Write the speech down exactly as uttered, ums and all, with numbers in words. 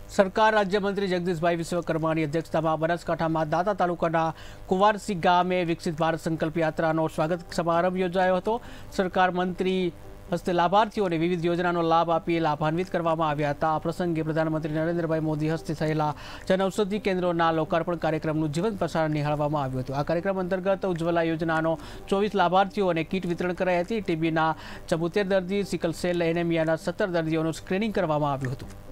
સરકાર રાજ્યમંત્રી જગદીશભાઈ વિશ્વકર્માની અધ્યક્ષતામાં બનાસકાંઠામાં દાંતા તાલુકાના કુંવારસી ગામે વિકસિત ભારત સંકલ્પ યાત્રાનો સ્વાગત સમારંભ યોજાયો હતો। સરકાર મંત્રી હસ્તે લાભાર્થીઓને વિવિધ યોજનાનો લાભ આપી લાભાન્વિત કરવામાં આવ્યા હતા। આ પ્રસંગે પ્રધાનમંત્રી નરેન્દ્રભાઈ મોદી હસ્તે થયેલા જનઔષધિ કેન્દ્રોના લોકાર્પણ કાર્યક્રમનું જીવંત પ્રસારણ નિહાળવામાં આવ્યું હતું। આ કાર્યક્રમ અંતર્ગત ઉજ્જવલા યોજનાનો ચોવીસ લાભાર્થીઓને કીટ વિતરણ કરાઈ હતી। ટીબીના ચુમ્મોતેર દર્દી, સિકલ સેલ એનેમિયાના સત્તર દર્દીઓનું સ્ક્રીનિંગ કરવામાં આવ્યું હતું।